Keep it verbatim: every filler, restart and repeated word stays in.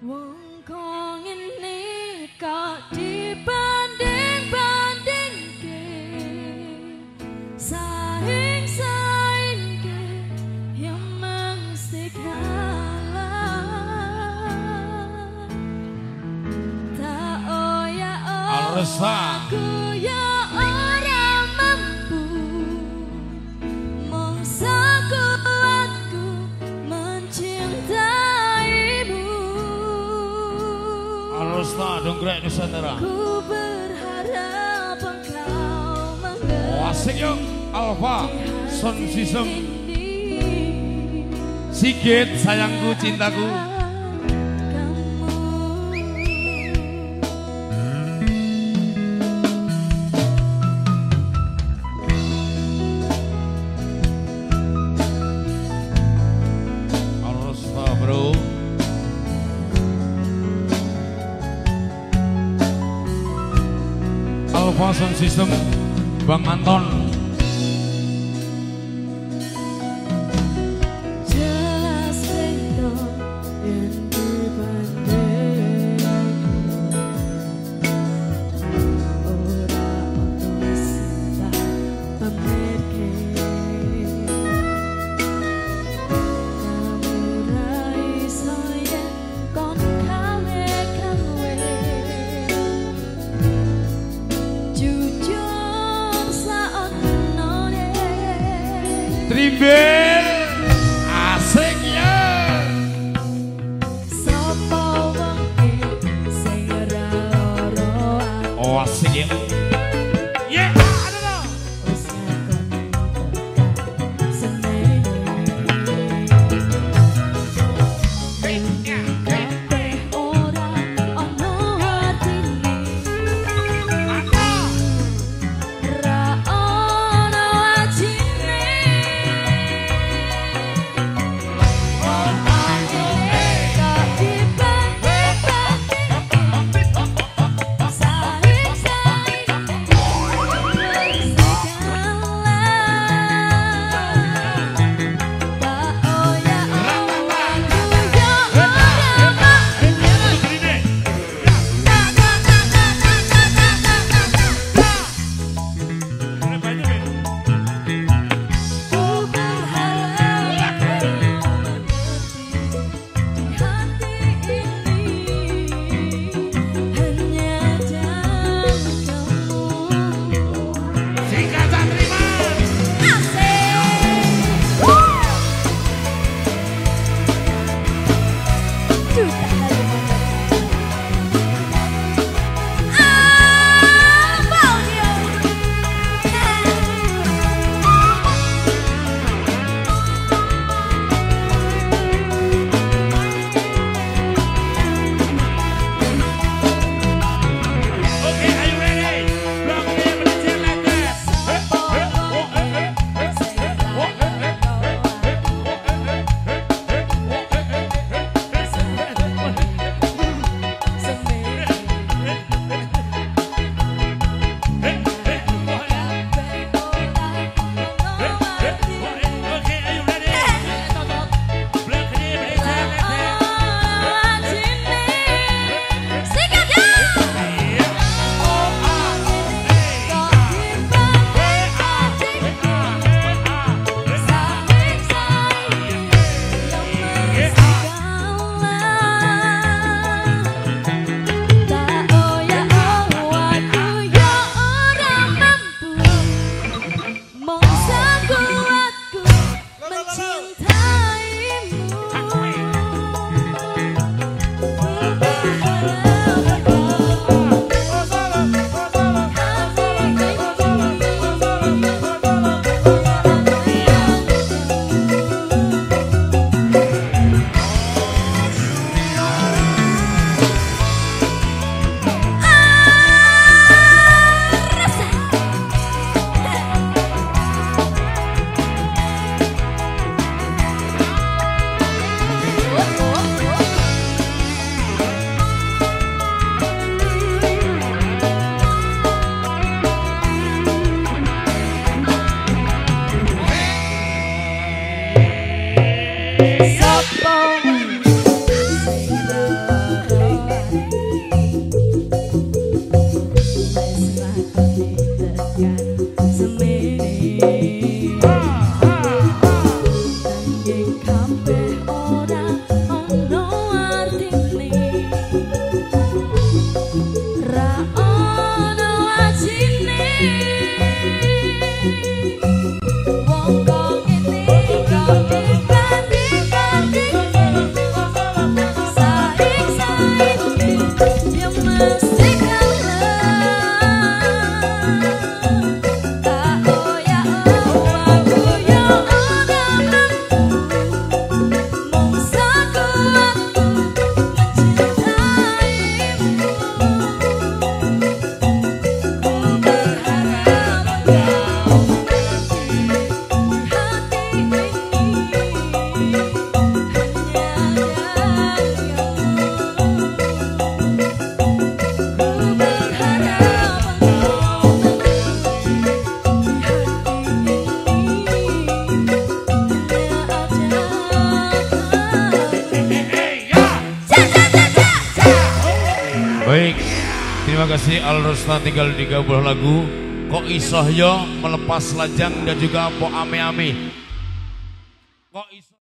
Wong kok ngene kok dibanding-bandingke, saing-saingke yang mesti kalah. Tak oya-oya aku ya ora mampu, mongso kuatku mencintaimu. ALROSTA Dongkrek Nusantara. Ku berharap engkau mengerti. Oh, asik yuk, Alpha Sound System. Sigit sayangku cintaku. ALROSTA bro. Alpha Sound System, Bang Anton. Jelas beda yen dibanding, ora ono sifat pemirke. Namun ra iso yen kon kawe-kawe. Jujur saonone Trimbel asik ya. sapa wong sing ora lara Oh asik ya. Yeah, ada dong. wis ngakoni tekan senene. Kabeh ora ono artine, ra ono wajine. Wong ngene kok dibanding-bandingke, saing-saingke wis kalah. Tak oya-oya kasih ALROSTA tinggal tiga buah lagu. Kok isoh yo melepas lajang dan juga po ame-ame. Kok iso